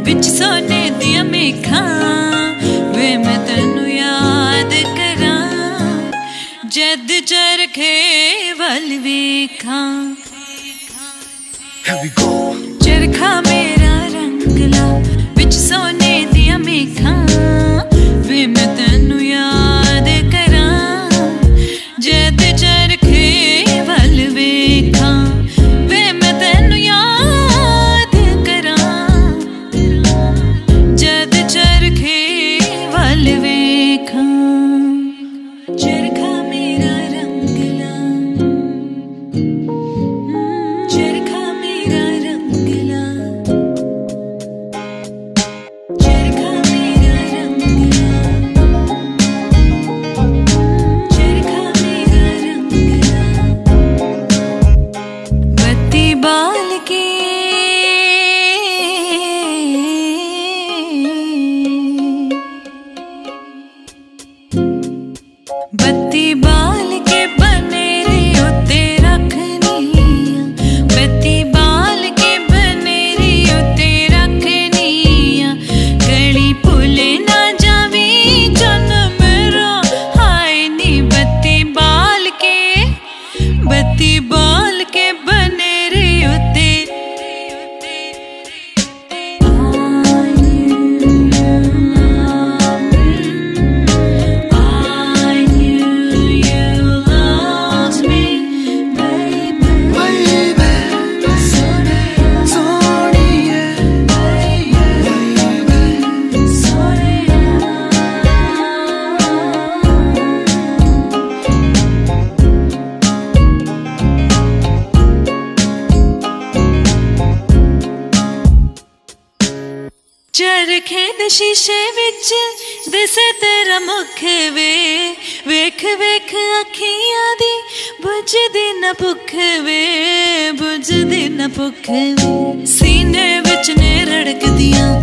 विच सोने दिया मेखां वे मैं तेनू याद करां जद चरखे वल वेखां। चरखा मेरा रंगला विच सोने दिया मेखां वे मैं तेनू याद करां जद चरखे वल वेखां वे मैं तेनू याद करां जद चरखे वल वेखां। चरखा मेरा रंगला चरखा मेरा रंगला चरखा मेरा रंगला चरखा मेरा रंगला। बत्ती बाल के बत्ती बाल के बनेरे उत्ते रखनिया बत्ती बाल के बनेरे उत्ते रखनिया गली भुले ना जावी जन मेरा हाय नी। बत्ती बाल के बनेरे उत्ते चरखे दे शीशे विच दिसे तेरा मुख वे वेख वेख अखियां दी बुझदी न भुख वे बुझदी न भुख वे सीने विच ने रड़कदियां